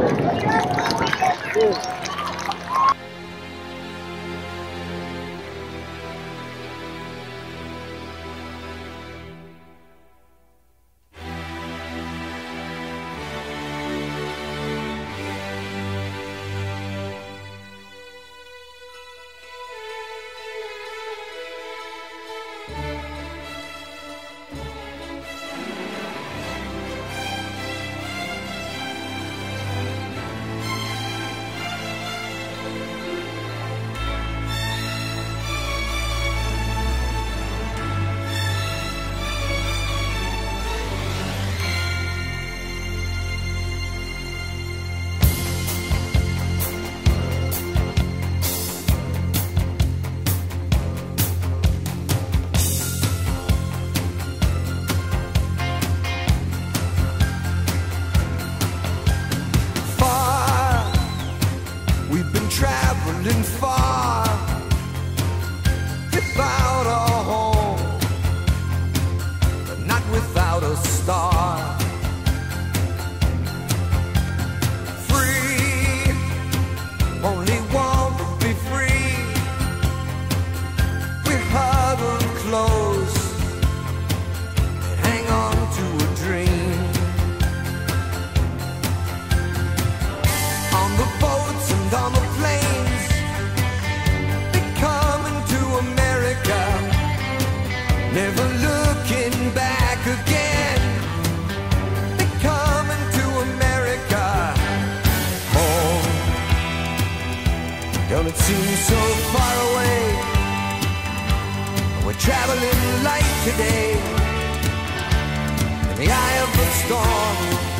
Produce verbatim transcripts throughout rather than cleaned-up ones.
Traveling far without a home, but not without a star. Free, only want to be free. We huddle close and hang on to a dream. On the boats and on the planes, never looking back again. They're coming to America. Home, don't it seem so far away? We're traveling light today, in the eye of the storm,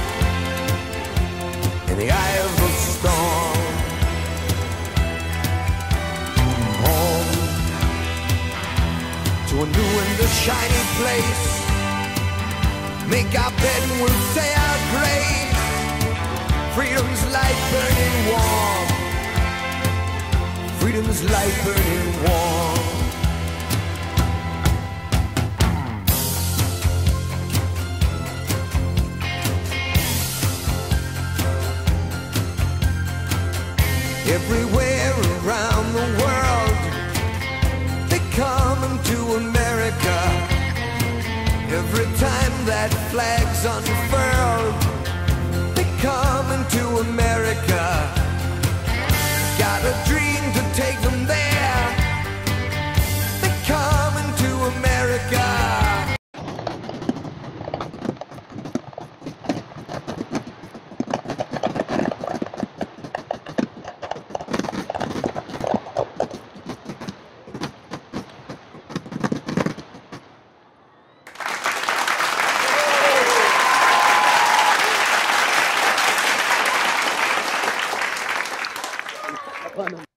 in the eye of the storm. To a new and a shiny place, make our bed and we'll say our grace. Freedom's light burning warm, freedom's light burning warm. Everywhere around the world, coming to America. Every time that flag's unfurled,